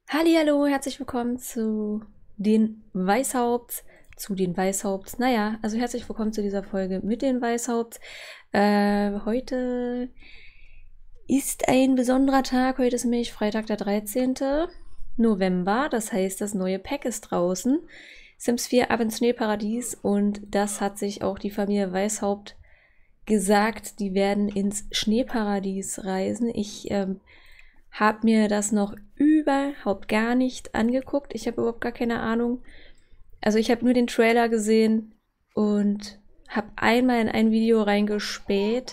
Hallihallo, herzlich willkommen den Weißhaupts. Naja, also herzlich willkommen zu dieser Folge mit den Weißhaupts. Heute ist ein besonderer Tag. Heute ist nämlich Freitag, der 13. November. Das heißt, das neue Pack ist draußen. Sims 4 Ab ins Schneeparadies. Und das hat sich auch die Familie Weißhaupt gesagt. Die werden ins Schneeparadies reisen. Ich habe mir das noch überhaupt gar nicht angeguckt. Ich habe überhaupt gar keine Ahnung. Also ich habe nur den Trailer gesehen und habe einmal in ein Video reingespäht.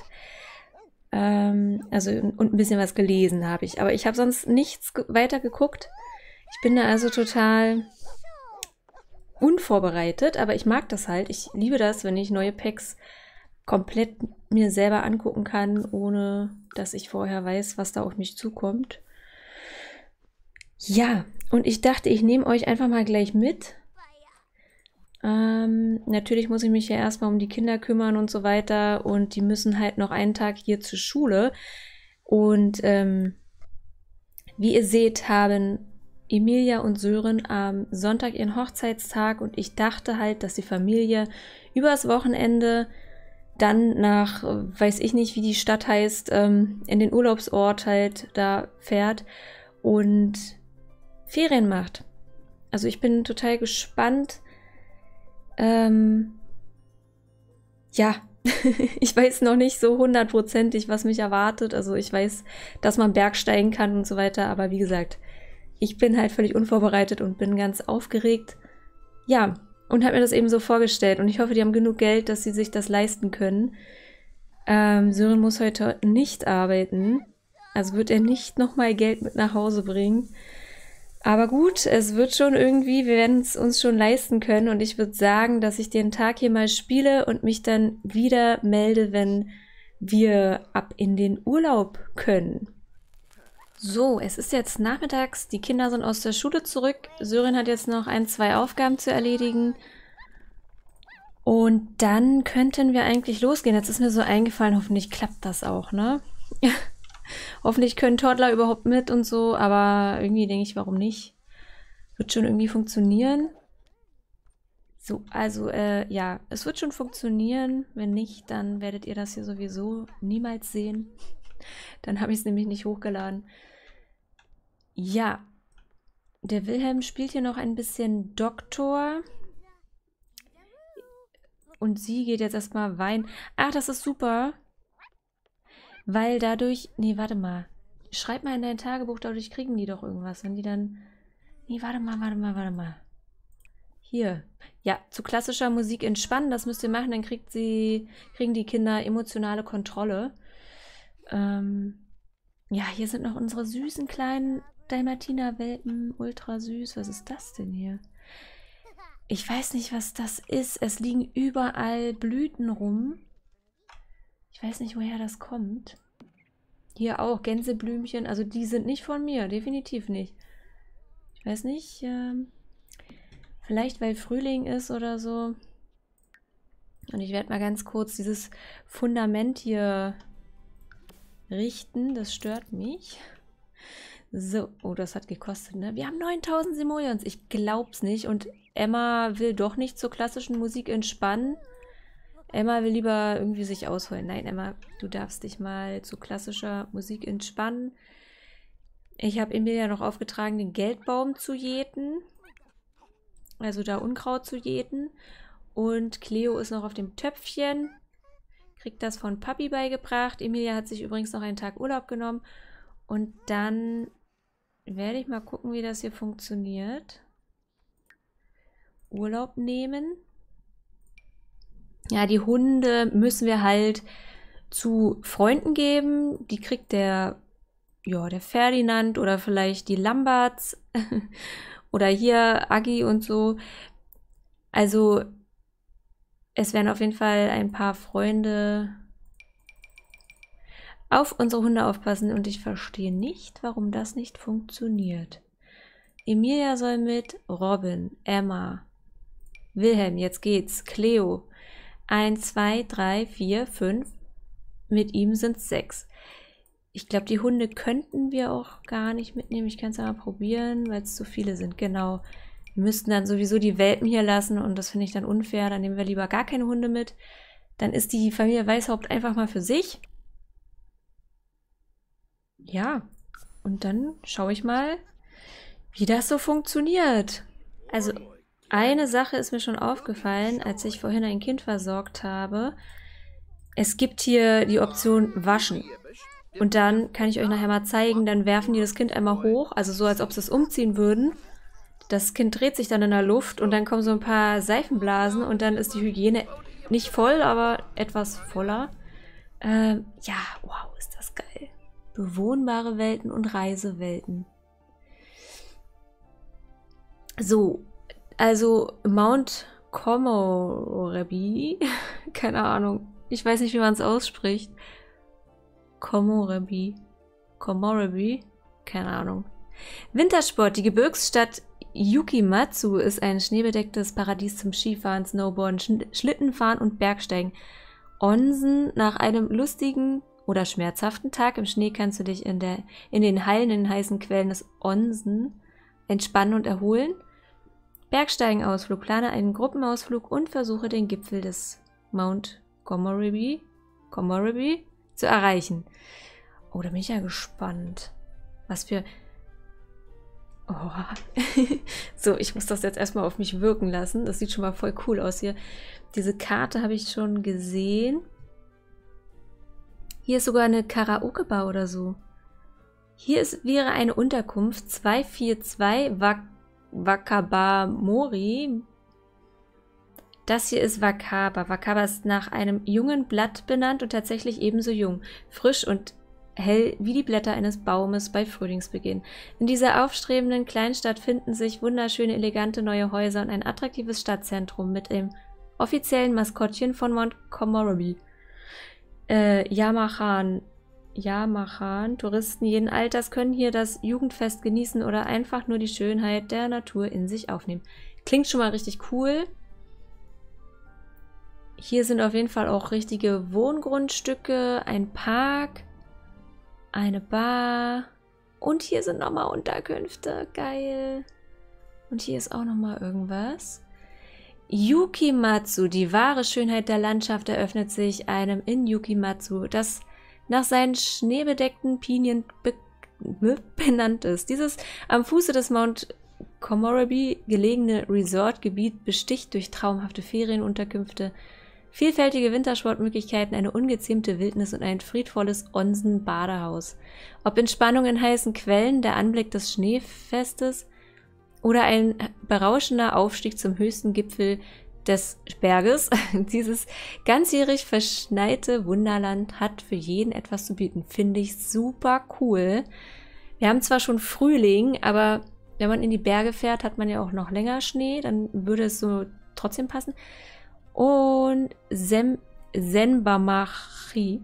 Also und ein bisschen was gelesen habe ich. Aber ich habe sonst nichts weiter geguckt. Ich bin da also total unvorbereitet, aber ich mag das halt. Ich liebe das, wenn ich neue Packs komplett mir selber angucken kann, ohne dass ich vorher weiß, was da auf mich zukommt. Ja, und ich dachte, ich nehme euch einfach mal gleich mit. Natürlich muss ich mich ja erstmal um die Kinder kümmern und so weiter. Und die müssen halt noch einen Tag hier zur Schule. Und wie ihr seht, haben Emilia und Sören am Sonntag ihren Hochzeitstag. Und ich dachte halt, dass die Familie übers Wochenende dann nach, weiß ich nicht, wie die Stadt heißt, in den Urlaubsort halt da fährt und Ferien macht. Also ich bin total gespannt. Ja, ich weiß noch nicht so hundertprozentig, was mich erwartet. Also ich weiß, dass man Bergsteigen kann und so weiter. Aber wie gesagt, ich bin halt völlig unvorbereitet und bin ganz aufgeregt. Ja, und habe mir das eben so vorgestellt. Und ich hoffe, die haben genug Geld, dass sie sich das leisten können. Sören muss heute nicht arbeiten. Also wird er nicht nochmal Geld mit nach Hause bringen. Aber gut, es wird schon irgendwie, wir werden es uns schon leisten können. Und ich würde sagen, dass ich den Tag hier mal spiele und mich dann wieder melde, wenn wir ab in den Urlaub können. So, es ist jetzt nachmittags, die Kinder sind aus der Schule zurück. Sören hat jetzt noch zwei Aufgaben zu erledigen. Und dann könnten wir eigentlich losgehen. Jetzt ist mir so eingefallen, hoffentlich klappt das auch, ne? Hoffentlich können Toddler überhaupt mit und so, aber irgendwie denke ich, warum nicht? Wird schon irgendwie funktionieren. So, also, ja, es wird schon funktionieren. Wenn nicht, dann werdet ihr das hier sowieso niemals sehen. Dann habe ich es nämlich nicht hochgeladen. Ja, der Wilhelm spielt hier noch ein bisschen Doktor. Und sie geht jetzt erstmal weinen. Ach, das ist super. Weil dadurch... Nee, warte mal. Schreib mal in dein Tagebuch, dadurch kriegen die doch irgendwas. Wenn die dann... Nee, warte mal. Hier. Ja, zu klassischer Musik entspannen, das müsst ihr machen, dann kriegen die Kinder emotionale Kontrolle. Ja, hier sind noch unsere süßen kleinen Dalmatiner-Welpen. Ultra süß. Was ist das denn hier? Ich weiß nicht, was das ist. Es liegen überall Blüten rum. Ich weiß nicht, woher das kommt. Hier auch Gänseblümchen. Also die sind nicht von mir. Definitiv nicht. Ich weiß nicht. Vielleicht, weil Frühling ist oder so. Und ich werde mal ganz kurz dieses Fundament hier richten. Das stört mich. So, oh, das hat gekostet, ne? Wir haben 9000 Simoleons. Ich glaub's nicht. Und Emma will doch nicht zur klassischen Musik entspannen. Emma will lieber irgendwie sich ausholen. Nein, Emma, du darfst dich mal zu klassischer Musik entspannen. Ich habe Emilia noch aufgetragen, den Geldbaum zu jäten. Also da Unkraut zu jäten. Und Cleo ist noch auf dem Töpfchen. Kriegt das von Papi beigebracht. Emilia hat sich übrigens noch einen Tag Urlaub genommen. Und dann werde ich mal gucken, wie das hier funktioniert. Urlaub nehmen. Ja, die Hunde müssen wir halt zu Freunden geben. Die kriegt der Ferdinand oder vielleicht die Lamberts oder hier Agi und so. Also es werden auf jeden Fall ein paar Freunde auf unsere Hunde aufpassen und ich verstehe nicht, warum das nicht funktioniert. Emilia soll mit, Robin, Emma, Wilhelm, jetzt geht's, Cleo. 1, 2, 3, 4, 5. Mit ihm sind es 6. Ich glaube, die Hunde könnten wir auch gar nicht mitnehmen. Ich kann es ja mal probieren, weil es zu viele sind. Genau. Wir müssten dann sowieso die Welpen hier lassen und das finde ich dann unfair. Dann nehmen wir lieber gar keine Hunde mit. Dann ist die Familie Weishaupt einfach mal für sich. Ja, und dann schaue ich mal, wie das so funktioniert. Also eine Sache ist mir schon aufgefallen, als ich vorhin ein Kind versorgt habe. Es gibt hier die Option Waschen. Und dann kann ich euch nachher mal zeigen, dann werfen die das Kind einmal hoch, also so, als ob sie es umziehen würden. Das Kind dreht sich dann in der Luft und dann kommen so ein paar Seifenblasen und dann ist die Hygiene nicht voll, aber etwas voller. Ja, wow, ist das geil. Bewohnbare Welten und Reisewelten. So, also Mount Komorebi, keine Ahnung, ich weiß nicht, wie man es ausspricht. Komorebi, keine Ahnung. Wintersport, die Gebirgsstadt Yukimatsu ist ein schneebedecktes Paradies zum Skifahren, Snowboarden, Schlittenfahren und Bergsteigen. Onsen, nach einem lustigen oder schmerzhaften Tag im Schnee kannst du dich in den heilenden heißen Quellen des Onsen entspannen und erholen. Bergsteigenausflug, plane einen Gruppenausflug und versuche den Gipfel des Mount Komorebi zu erreichen. Oh, da bin ich ja gespannt. Was für... Oh. So, ich muss das jetzt erstmal auf mich wirken lassen. Das sieht schon mal voll cool aus hier. Diese Karte habe ich schon gesehen. Hier ist sogar eine Karaoke-Bar oder so. Hier wäre eine Unterkunft 242 Wakabamori. Das hier ist Wakaba. Wakaba ist nach einem jungen Blatt benannt und tatsächlich ebenso jung, frisch und hell wie die Blätter eines Baumes bei Frühlingsbeginn. In dieser aufstrebenden Kleinstadt finden sich wunderschöne, elegante neue Häuser und ein attraktives Stadtzentrum mit dem offiziellen Maskottchen von Mount Komorebi. Yamachan. Touristen jeden Alters können hier das Jugendfest genießen oder einfach nur die Schönheit der Natur in sich aufnehmen. Klingt schon mal richtig cool. Hier sind auf jeden Fall auch richtige Wohngrundstücke, ein Park, eine Bar und hier sind nochmal Unterkünfte. Geil. Und hier ist auch nochmal irgendwas. Yukimatsu, die wahre Schönheit der Landschaft eröffnet sich einem in Yukimatsu, das nach seinen schneebedeckten Pinien benannt ist. Dieses am Fuße des Mount Komorebi gelegene Resortgebiet besticht durch traumhafte Ferienunterkünfte, vielfältige Wintersportmöglichkeiten, eine ungezähmte Wildnis und ein friedvolles Onsen-Badehaus. Ob Entspannung in heißen Quellen, der Anblick des Schneefestes oder ein berauschender Aufstieg zum höchsten Gipfel des Berges, dieses ganzjährig verschneite Wunderland hat für jeden etwas zu bieten. Finde ich super cool. Wir haben zwar schon Frühling, aber wenn man in die Berge fährt, hat man ja auch noch länger Schnee, dann würde es so trotzdem passen. Und Senbamachi.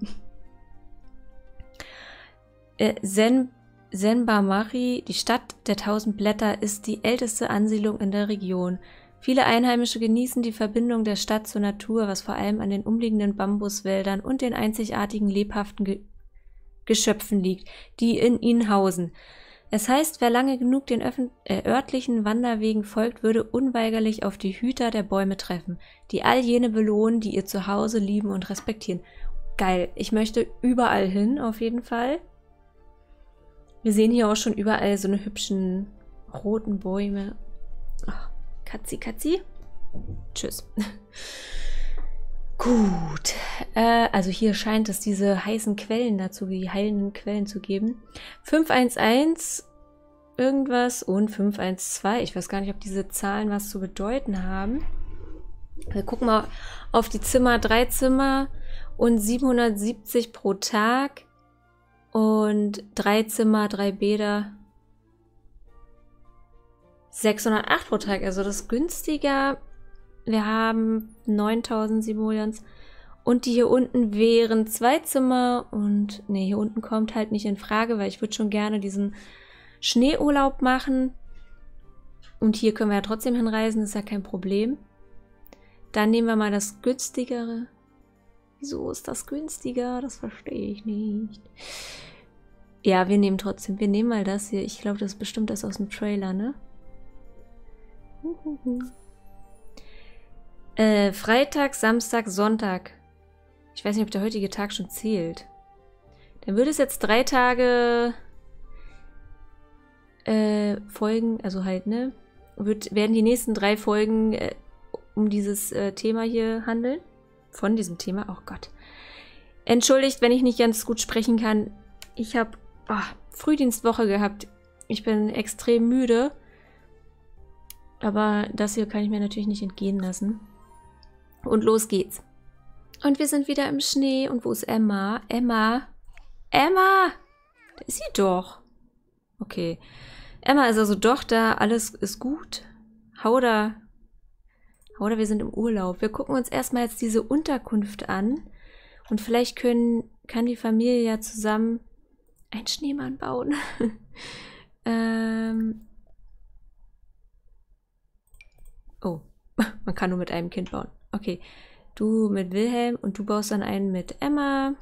Senbamachi, die Stadt der 1000 Blätter, ist die älteste Ansiedlung in der Region. Viele Einheimische genießen die Verbindung der Stadt zur Natur, was vor allem an den umliegenden Bambuswäldern und den einzigartigen lebhaften Geschöpfen liegt, die in ihnen hausen. Es heißt, wer lange genug den örtlichen Wanderwegen folgt, würde unweigerlich auf die Hüter der Bäume treffen, die all jene belohnen, die ihr Zuhause lieben und respektieren. Geil, ich möchte überall hin, auf jeden Fall. Wir sehen hier auch schon überall so eine hübschen roten Bäume. Ach, Katzi. Tschüss. Gut, also hier scheint es diese heißen Quellen dazu, die heilenden Quellen zu geben. 511 irgendwas und 512. Ich weiß gar nicht, ob diese Zahlen was zu bedeuten haben. Wir gucken mal auf die Zimmer. 3 Zimmer und 770 pro Tag. Und 3 Zimmer, 3 Bäder. 608 pro Tag, also das ist günstiger. Wir haben 9000 Simoleons. Und die hier unten wären 2 Zimmer. Und nee, hier unten kommt halt nicht in Frage, weil ich würde schon gerne diesen Schneeurlaub machen. Und hier können wir ja trotzdem hinreisen, ist ja kein Problem. Dann nehmen wir mal das günstigere. Wieso ist das günstiger? Das verstehe ich nicht. Ja, wir nehmen trotzdem. Wir nehmen mal das hier. Ich glaube, das ist bestimmt das aus dem Trailer, ne? Freitag, Samstag, Sonntag. Ich weiß nicht, ob der heutige Tag schon zählt. Dann würde es jetzt 3 Tage Folgen, also halt, ne? Werden die nächsten 3 Folgen um dieses Thema hier handeln. Von diesem Thema. Oh Gott. Entschuldigt, wenn ich nicht ganz gut sprechen kann. Ich habe Frühdienstwoche gehabt. Ich bin extrem müde. Aber das hier kann ich mir natürlich nicht entgehen lassen. Und los geht's. Und wir sind wieder im Schnee. Und wo ist Emma? Emma! Emma! Da ist sie doch. Okay. Emma ist also doch da. Alles ist gut. Hauda, wir sind im Urlaub. Wir gucken uns erstmal jetzt diese Unterkunft an. Und vielleicht kann die Familie ja zusammen einen Schneemann bauen. Oh, man kann nur mit einem Kind bauen. Okay, du mit Wilhelm und du baust dann einen mit Emma.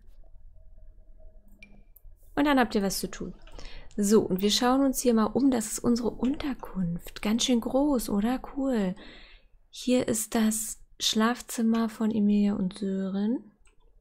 Und dann habt ihr was zu tun. So, und wir schauen uns hier mal um. Das ist unsere Unterkunft. Ganz schön groß, oder? Cool. Hier ist das Schlafzimmer von Emilia und Sören.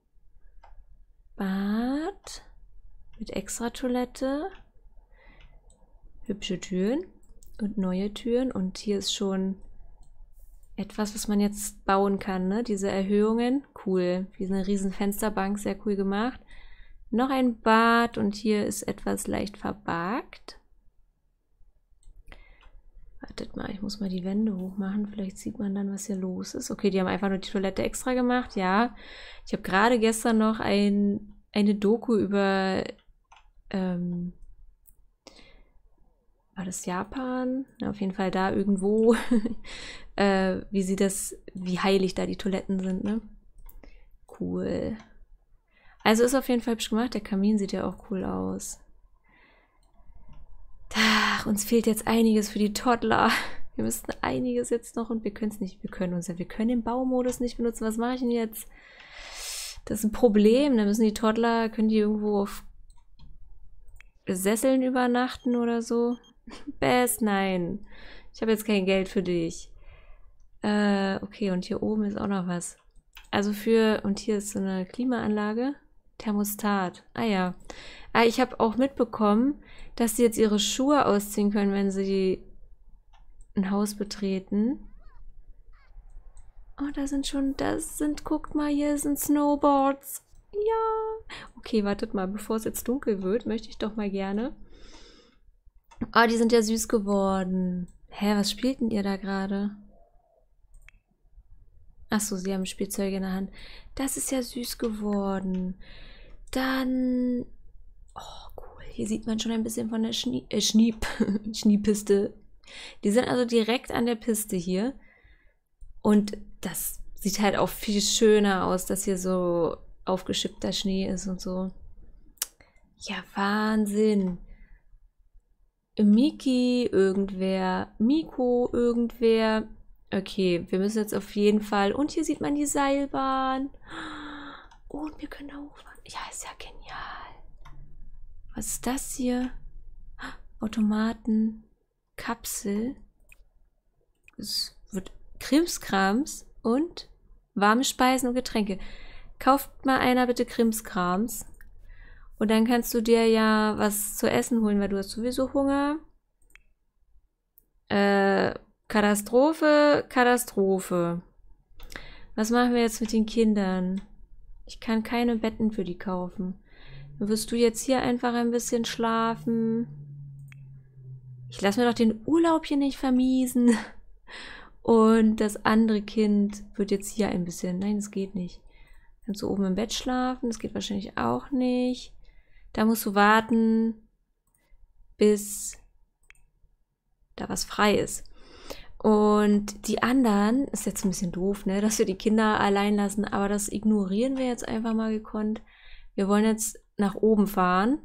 Bad mit Extratoilette. Hübsche Türen und neue Türen. Und hier ist schon etwas, was man jetzt bauen kann, ne? Diese Erhöhungen. Cool. Wie eine riesen Fensterbank. Sehr cool gemacht. Noch ein Bad und hier ist etwas leicht verbargt. Wartet mal, ich muss mal die Wände hochmachen. Vielleicht sieht man dann, was hier los ist. Okay, die haben einfach nur die Toilette extra gemacht. Ja, ich habe gerade gestern noch eine Doku über war das Japan? Na, auf jeden Fall da irgendwo. wie heilig da die Toiletten sind, ne? Cool. Also ist auf jeden Fall hübsch gemacht. Der Kamin sieht ja auch cool aus. Ach, uns fehlt jetzt einiges für die Toddler. Wir müssten einiges jetzt noch und wir können es nicht. Wir können den Baumodus nicht benutzen. Was mache ich denn jetzt? Das ist ein Problem. Da müssen die Toddler, können die irgendwo auf Sesseln übernachten oder so? Bess, nein. Ich habe jetzt kein Geld für dich. Okay, und hier oben ist auch noch was. Also und hier ist so eine Klimaanlage. Thermostat. Ah ja. Ich habe auch mitbekommen, dass sie jetzt ihre Schuhe ausziehen können, wenn sie ein Haus betreten. Oh, guckt mal, hier sind Snowboards. Ja. Okay, wartet mal, bevor es jetzt dunkel wird, möchte ich doch mal gerne. Oh, die sind ja süß geworden. Hä, was spielten ihr da gerade? Achso, sie haben Spielzeuge in der Hand. Das ist ja süß geworden. Dann... Oh, cool. Hier sieht man schon ein bisschen von der Schneepiste. Die sind also direkt an der Piste hier. Und das sieht halt auch viel schöner aus, dass hier so aufgeschippter Schnee ist und so. Ja, Wahnsinn. Miki, irgendwer. Miko, irgendwer. Okay, wir müssen jetzt auf jeden Fall... Und hier sieht man die Seilbahn. Und wir können da hochfahren. Ja, ist ja genial. Was ist das hier? Automaten. Kapsel. Es wird Krimskrams und warme Speisen und Getränke. Kauft mal einer bitte Krimskrams. Und dann kannst du dir ja was zu essen holen, weil du hast sowieso Hunger. Katastrophe, Katastrophe. Was machen wir jetzt mit den Kindern? Ich kann keine Betten für die kaufen. Dann wirst du jetzt hier einfach ein bisschen schlafen. Ich lasse mir doch den Urlaub hier nicht vermiesen. Und das andere Kind wird jetzt hier ein bisschen... Nein, das geht nicht. Kannst du oben im Bett schlafen? Das geht wahrscheinlich auch nicht. Da musst du warten, bis da was frei ist. Und die anderen, ist jetzt ein bisschen doof, ne, dass wir die Kinder allein lassen, aber das ignorieren wir jetzt einfach mal gekonnt. Wir wollen jetzt nach oben fahren.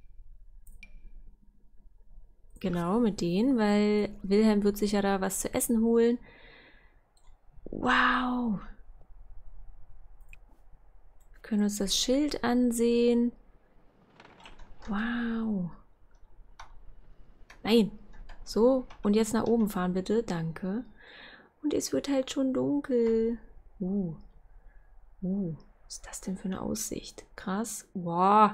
Genau, mit denen, weil Wilhelm wird sich ja da was zu essen holen. Wow. Wir können uns das Schild ansehen. Wow. Nein. So, und jetzt nach oben fahren, bitte. Danke. Und es wird halt schon dunkel. Was ist das denn für eine Aussicht? Krass. Wow.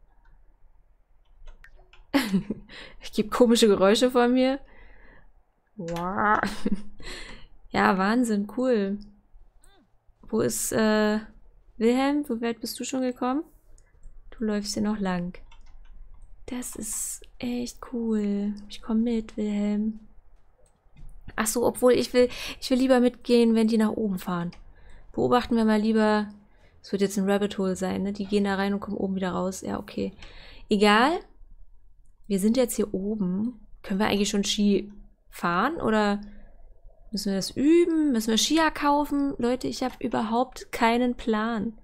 Ich gebe komische Geräusche von mir. Wow. Ja, Wahnsinn, cool. Wo ist, Wilhelm? Wie weit bist du schon gekommen? Du läufst hier noch lang. Das ist echt cool. Ich komme mit, Wilhelm. Ach so, obwohl ich will lieber mitgehen, wenn die nach oben fahren. Beobachten wir mal lieber. Es wird jetzt ein Rabbit Hole sein, ne? Die gehen da rein und kommen oben wieder raus. Ja, okay. Egal. Wir sind jetzt hier oben. Können wir eigentlich schon Ski fahren oder müssen wir das üben? Müssen wir Skier kaufen? Leute, ich habe überhaupt keinen Plan.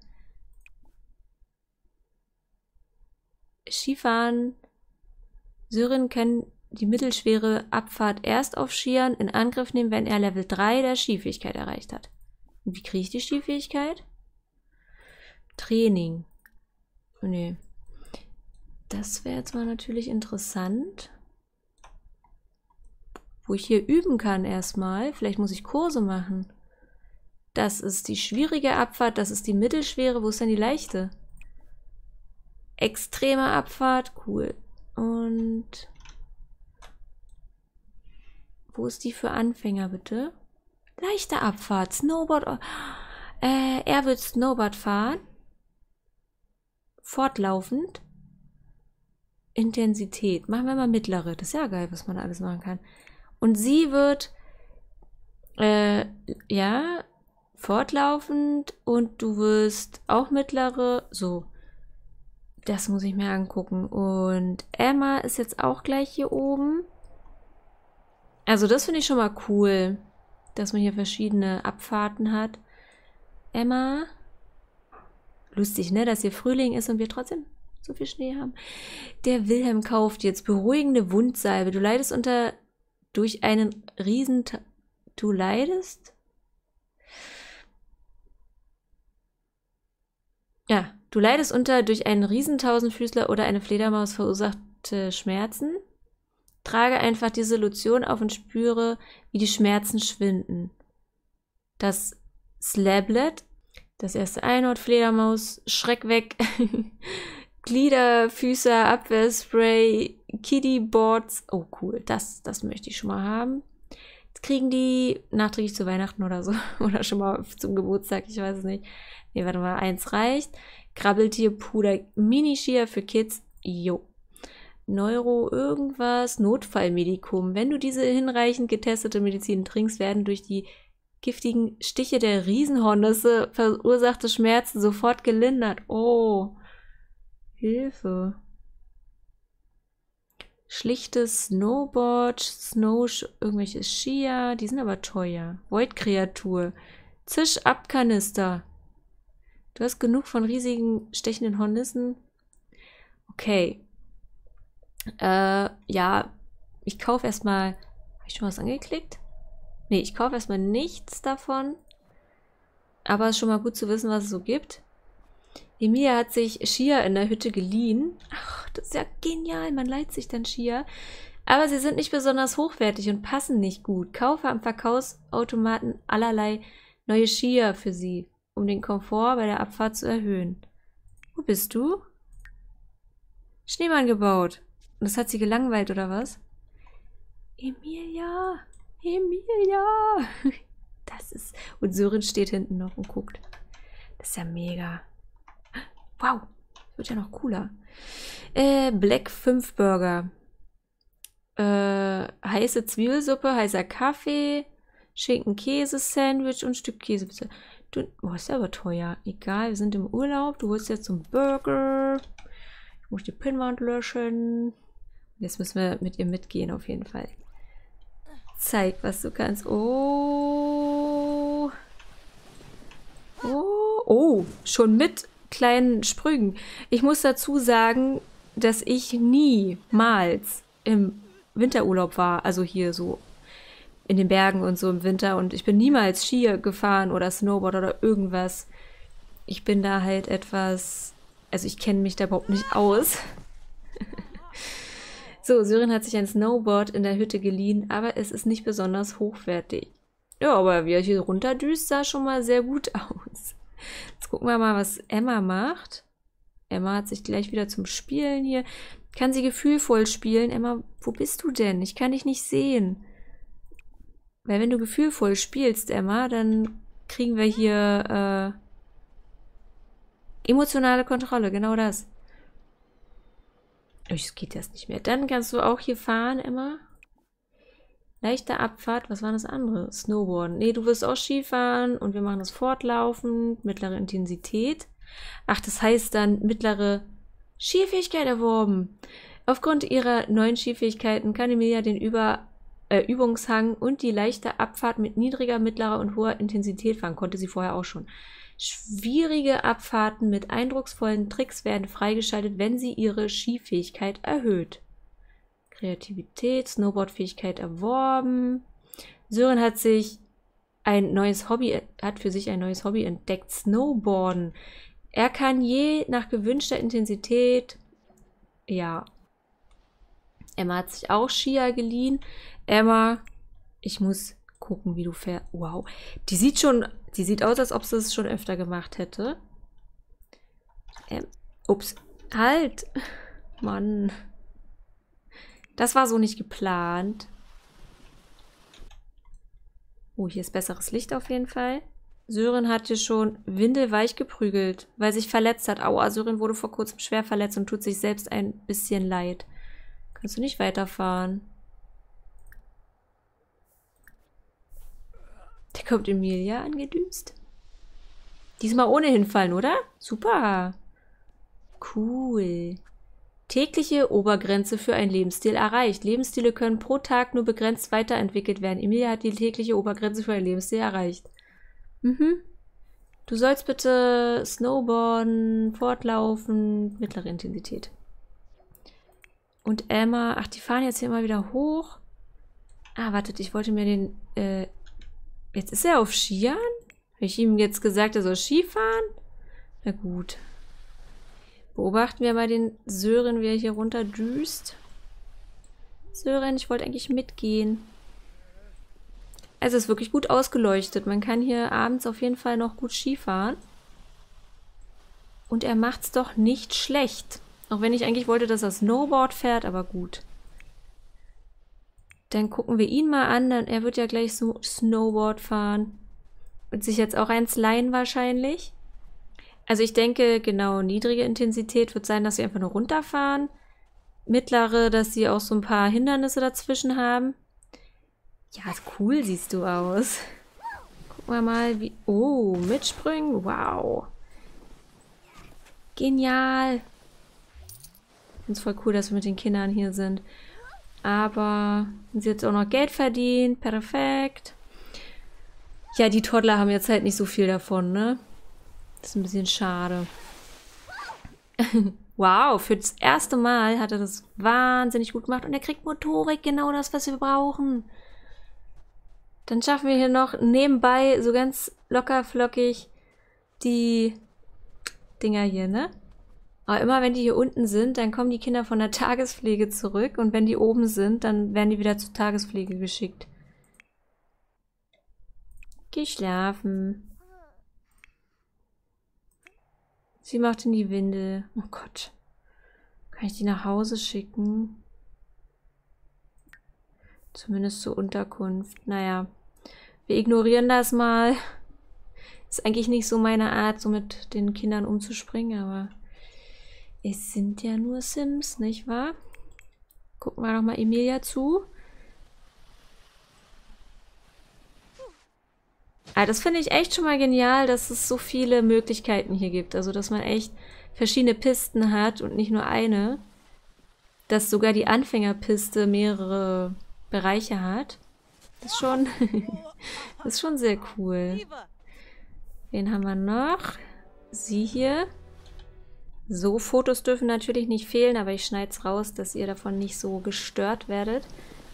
Skifahren. Sören kann die mittelschwere Abfahrt erst auf Skiern in Angriff nehmen, wenn er Level 3 der Skifähigkeit erreicht hat. Und wie kriege ich die Skifähigkeit? Training. Oh, nee. Das wäre jetzt mal natürlich interessant. Wo ich hier üben kann erstmal. Vielleicht muss ich Kurse machen. Das ist die schwierige Abfahrt, das ist die mittelschwere. Wo ist denn die leichte? Extreme Abfahrt, cool. Und wo ist die für Anfänger, bitte? Leichte Abfahrt, Snowboard. Er wird Snowboard fahren. Fortlaufend. Intensität. Machen wir mal mittlere. Das ist ja geil, was man alles machen kann. Und sie wird, ja, fortlaufend und du wirst auch mittlere. So. Das muss ich mir angucken. Und Emma ist jetzt auch gleich hier oben. Also das finde ich schon mal cool, dass man hier verschiedene Abfahrten hat. Emma. Lustig, ne? Dass hier Frühling ist und wir trotzdem so viel Schnee haben. Der Wilhelm kauft jetzt beruhigende Wundsalbe. Du leidest durch einen Riesen... Du leidest? Ja, du leidest durch einen Riesentausendfüßler oder eine Fledermaus verursachte Schmerzen. Trage einfach diese Lotion auf und spüre, wie die Schmerzen schwinden. Das Slablet, das erste Einhorn, Fledermaus, Schreck weg, Gliederfüßer, Abwehrspray, Kittyboards. Oh cool, das möchte ich schon mal haben. Jetzt kriegen die nachträglich zu Weihnachten oder so. Oder schon mal zum Geburtstag, ich weiß es nicht. Nee, warte mal, 1 reicht. Krabbeltierpuder, Mini-Skier für Kids. Jo. Neuro irgendwas, Notfallmedikum. Wenn du diese hinreichend getestete Medizin trinkst, werden durch die giftigen Stiche der Riesenhornisse verursachte Schmerzen sofort gelindert. Oh, Hilfe. Schlichtes Snowboard, irgendwelche Skier, die sind aber teuer. Void-Kreatur, Zisch-Ab-Kanister. Du hast genug von riesigen, stechenden Hornissen. Okay. Ja, ich kaufe erstmal. Habe ich schon was angeklickt? Nee, ich kaufe erstmal nichts davon. Aber es ist schon mal gut zu wissen, was es so gibt. Emilia hat sich Skier in der Hütte geliehen. Ach, das ist ja genial. Man leiht sich dann Skier. Aber sie sind nicht besonders hochwertig und passen nicht gut. Kaufe am Verkaufsautomaten allerlei neue Skier für sie, um den Komfort bei der Abfahrt zu erhöhen. Wo bist du? Schneemann gebaut. Und das hat sie gelangweilt, oder was? Emilia! Emilia! Das ist... Und Sören steht hinten noch und guckt. Das ist ja mega. Wow, wird ja noch cooler. Black 5 Burger. Heiße Zwiebelsuppe, heißer Kaffee, Schinken-Käse-Sandwich und Stück Käse. Oh, ist ja aber teuer. Egal, wir sind im Urlaub. Du holst jetzt so einen Burger. Ich muss die Pinnwand löschen. Jetzt müssen wir mit ihr mitgehen, auf jeden Fall. Zeig, was du kannst. Oh. Oh. Oh, schon mit kleinen Sprüngen. Ich muss dazu sagen, dass ich niemals im Winterurlaub war. Also hier so in den Bergen und so im Winter. Und ich bin niemals Skier gefahren oder Snowboard oder irgendwas. Ich bin da halt etwas... Also ich kenne mich da überhaupt nicht aus. So, Sören hat sich ein Snowboard in der Hütte geliehen, aber es ist nicht besonders hochwertig. Ja, aber wie er hier runterdüst, sah schon mal sehr gut aus. Jetzt gucken wir mal, was Emma macht. Emma hat sich gleich wieder zum Spielen hier. Kann sie gefühlvoll spielen? Emma, wo bist du denn? Ich kann dich nicht sehen. Weil wenn du gefühlvoll spielst, Emma, dann kriegen wir hier emotionale Kontrolle, genau das. Es geht jetzt nicht mehr. Dann kannst du auch hier fahren, Emma. Leichte Abfahrt. Was war das andere? Snowboarden. Nee, du wirst auch Skifahren und wir machen das fortlaufend. Mittlere Intensität. Ach, das heißt dann mittlere Skifähigkeit erworben. Aufgrund ihrer neuen Skifähigkeiten kann Emilia den Übungshang und die leichte Abfahrt mit niedriger, mittlerer und hoher Intensität fahren. Konnte sie vorher auch schon. Schwierige Abfahrten mit eindrucksvollen Tricks werden freigeschaltet, wenn sie ihre Skifähigkeit erhöht. Kreativität, Snowboardfähigkeit erworben. Sören hat für sich ein neues Hobby entdeckt, Snowboarden. Er kann je nach gewünschter Intensität, ja. Emma hat sich auch Skier geliehen. Emma, ich muss gucken, wie du fährst. Wow, die sieht aus, als ob sie es schon öfter gemacht hätte. Ups, halt. Mann. Das war so nicht geplant. Oh, hier ist besseres Licht auf jeden Fall. Sören hat hier schon windelweich geprügelt, weil sich verletzt hat. Aua, Sören wurde vor kurzem schwer verletzt und tut sich selbst ein bisschen leid. Kannst du nicht weiterfahren? Da kommt Emilia angedüst. Diesmal ohne hinfallen, oder? Super. Cool. Tägliche Obergrenze für einen Lebensstil erreicht. Lebensstile können pro Tag nur begrenzt weiterentwickelt werden. Emilia hat die tägliche Obergrenze für einen Lebensstil erreicht. Du sollst bitte Snowboarden, fortlaufen, mittlere Intensität. Und Emma, ach, die fahren jetzt hier mal wieder hoch. Ah, wartet, ich wollte mir den, jetzt ist er auf Skiern? Habe ich ihm jetzt gesagt, er soll Ski fahren? Na gut. Beobachten wir mal den Sören, wie er hier runterdüst. Sören, ich wollte eigentlich mitgehen. Also es ist wirklich gut ausgeleuchtet. Man kann hier abends auf jeden Fall noch gut Ski fahren. Und er macht's doch nicht schlecht. Auch wenn ich eigentlich wollte, dass er Snowboard fährt, aber gut. Dann gucken wir ihn mal an. Er wird ja gleich so Snowboard fahren. Und sich jetzt auch eins leihen wahrscheinlich. Also ich denke, genau, niedrige Intensität wird sein, dass sie einfach nur runterfahren. Mittlere, dass sie auch so ein paar Hindernisse dazwischen haben. Ja, cool siehst du aus. Gucken wir mal, wie... Oh, mitspringen? Wow. Genial. Ich finde es voll cool, dass wir mit den Kindern hier sind. Aber sie hat jetzt auch noch Geld verdient. Perfekt. Ja, die Toddler haben jetzt halt nicht so viel davon, ne? Das ist ein bisschen schade. Wow, für das erste Mal hat er das wahnsinnig gut gemacht. Und er kriegt Motorik, genau das, was wir brauchen. Dann schaffen wir hier noch nebenbei so ganz locker flockig die Dinger hier, ne? Aber immer wenn die hier unten sind, dann kommen die Kinder von der Tagespflege zurück. Und wenn die oben sind, dann werden die wieder zur Tagespflege geschickt. Geh schlafen. Sie macht in die Windel. Oh Gott. Kann ich die nach Hause schicken? Zumindest zur Unterkunft. Naja, wir ignorieren das mal. Ist eigentlich nicht so meine Art, so mit den Kindern umzuspringen, aber es sind ja nur Sims, nicht wahr? Gucken wir noch mal Emilia zu. Ah, das finde ich echt schon mal genial, dass es so viele Möglichkeiten hier gibt. Also, dass man echt verschiedene Pisten hat und nicht nur eine. Dass sogar die Anfängerpiste mehrere Bereiche hat. Das ist schon sehr cool. Wen haben wir noch? Sie hier. So, Fotos dürfen natürlich nicht fehlen, aber ich schneide es raus, dass ihr davon nicht so gestört werdet.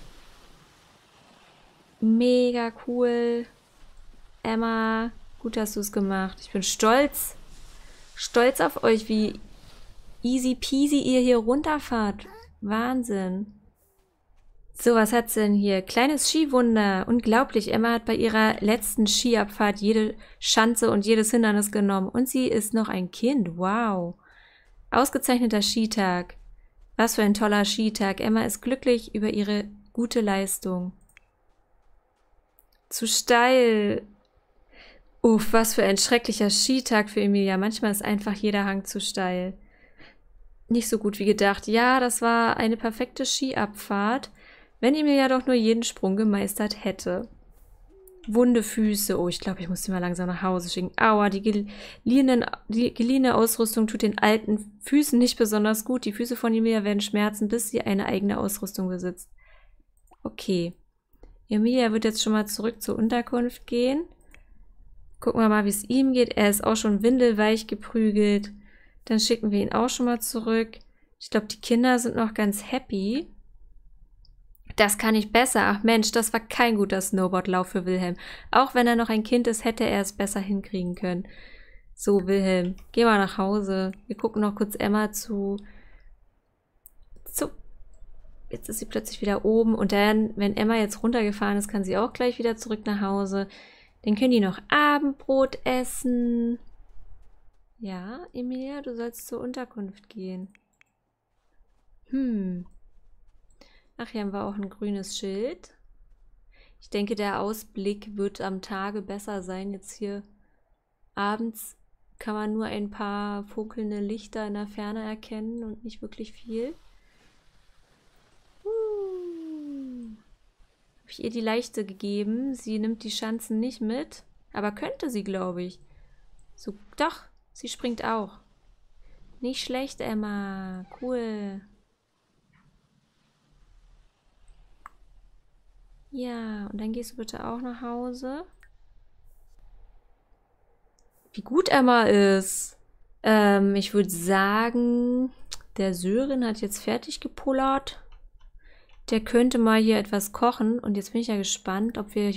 Mega cool. Emma, gut hast du es gemacht. Ich bin stolz. Stolz auf euch, wie easy peasy ihr hier runterfahrt. Wahnsinn. So, was hat sie denn hier? Kleines Skiwunder. Unglaublich. Emma hat bei ihrer letzten Skiabfahrt jede Schanze und jedes Hindernis genommen. Und sie ist noch ein Kind. Wow. Ausgezeichneter Skitag. Was für ein toller Skitag. Emma ist glücklich über ihre gute Leistung. Zu steil. Uff, was für ein schrecklicher Skitag für Emilia. Manchmal ist einfach jeder Hang zu steil. Nicht so gut wie gedacht. Ja, das war eine perfekte Skiabfahrt. Wenn Emilia doch nur jeden Sprung gemeistert hätte. Wunde Füße. Oh, ich glaube, ich muss sie mal langsam nach Hause schicken. Aua, die geliehene Ausrüstung tut den alten Füßen nicht besonders gut. Die Füße von Emilia werden schmerzen, bis sie eine eigene Ausrüstung besitzt. Okay. Emilia wird jetzt schon mal zurück zur Unterkunft gehen. Gucken wir mal, wie es ihm geht. Er ist auch schon windelweich geprügelt. Dann schicken wir ihn auch schon mal zurück. Ich glaube, die Kinder sind noch ganz happy. Das kann ich besser. Ach Mensch, das war kein guter Snowboardlauf für Wilhelm. Auch wenn er noch ein Kind ist, hätte er es besser hinkriegen können. So, Wilhelm, geh mal nach Hause. Wir gucken noch kurz Emma zu. So. Jetzt ist sie plötzlich wieder oben. Und dann, wenn Emma jetzt runtergefahren ist, kann sie auch gleich wieder zurück nach Hause. Dann können die noch Abendbrot essen. Ja, Emilia, du sollst zur Unterkunft gehen. Ach, hier haben wir auch ein grünes Schild. Ich denke, der Ausblick wird am Tage besser sein. Jetzt hier abends kann man nur ein paar funkelnde Lichter in der Ferne erkennen und nicht wirklich viel. Habe ich ihr die leichte gegeben. Sie nimmt die Schanzen nicht mit, aber könnte sie, glaube ich. So, doch, sie springt auch. Nicht schlecht, Emma. Cool. Ja, und dann gehst du bitte auch nach Hause. Wie gut Emma ist. Ich würde sagen, der Sören hat jetzt fertig gepullert. Der könnte mal hier etwas kochen. Und jetzt bin ich ja gespannt, ob wir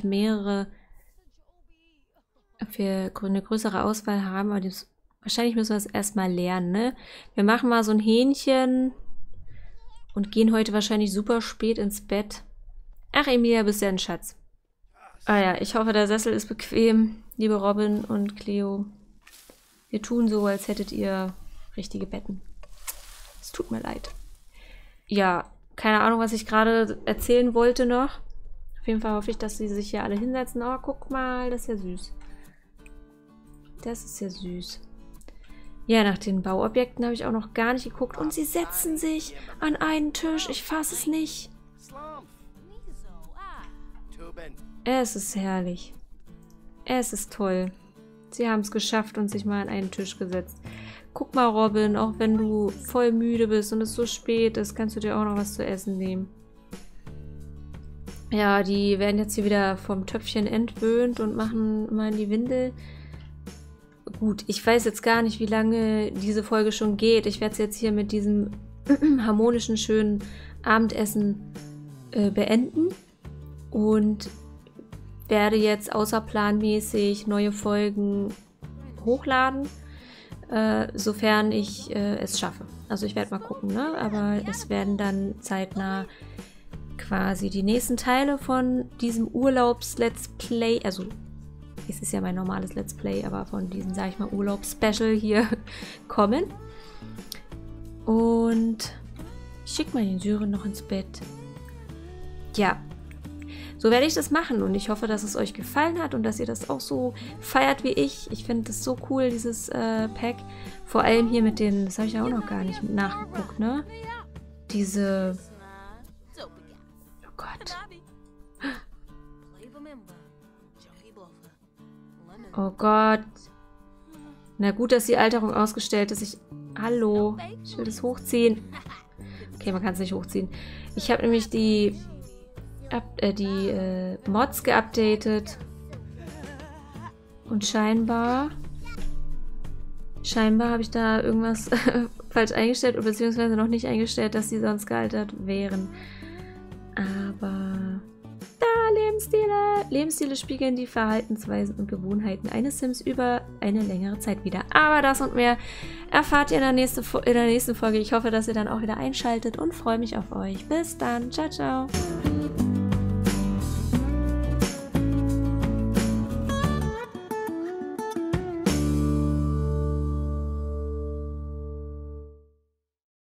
eine größere Auswahl haben. Aber wahrscheinlich müssen wir es erstmal lernen, ne? Wir machen mal so ein Hähnchen und gehen heute wahrscheinlich super spät ins Bett. Ach, Emilia, bist ja ein Schatz. Ah ja, ich hoffe, der Sessel ist bequem, liebe Robin und Cleo. Wir tun so, als hättet ihr richtige Betten. Es tut mir leid. Ja, keine Ahnung, was ich gerade erzählen wollte noch. Auf jeden Fall hoffe ich, dass sie sich hier alle hinsetzen. Oh, guck mal, das ist ja süß. Das ist ja süß. Ja, nach den Bauobjekten habe ich auch noch gar nicht geguckt. Und sie setzen sich an einen Tisch. Ich fasse es nicht. Es ist herrlich. Es ist toll. Sie haben es geschafft und sich mal an einen Tisch gesetzt. Guck mal, Robin, auch wenn du voll müde bist und es so spät ist, kannst du dir auch noch was zu essen nehmen. Ja, die werden jetzt hier wieder vom Töpfchen entwöhnt und machen mal in die Windel. Gut, ich weiß jetzt gar nicht, wie lange diese Folge schon geht. Ich werde es jetzt hier mit diesem harmonischen, schönen Abendessen beenden. Und werde jetzt außerplanmäßig neue Folgen hochladen, sofern ich es schaffe. Also ich werde mal gucken, ne? Aber es werden dann zeitnah quasi die nächsten Teile von diesem Urlaubs-Let's Play, also es ist ja mein normales Let's Play, aber von diesem, sage ich mal, Urlaubs-Special hier kommen. Und ich schicke mal den Sören noch ins Bett. Ja. So werde ich das machen und ich hoffe, dass es euch gefallen hat und dass ihr das auch so feiert wie ich. Ich finde das so cool, dieses Pack. Vor allem hier mit den, das habe ich ja auch noch gar nicht nachgeguckt, ne? Diese... Oh Gott. Oh Gott. Na gut, dass die Alterung ausgestellt ist. Hallo. Ich will das hochziehen. Okay, man kann es nicht hochziehen. Ich habe nämlich die Mods geupdatet und scheinbar habe ich da irgendwas falsch eingestellt oder beziehungsweise noch nicht eingestellt, dass sie sonst gealtert wären. Aber da Lebensstile. Lebensstile spiegeln die Verhaltensweisen und Gewohnheiten eines Sims über eine längere Zeit wieder. Aber das und mehr erfahrt ihr in der nächsten Folge. Ich hoffe, dass ihr dann auch wieder einschaltet und freue mich auf euch. Bis dann. Ciao, ciao.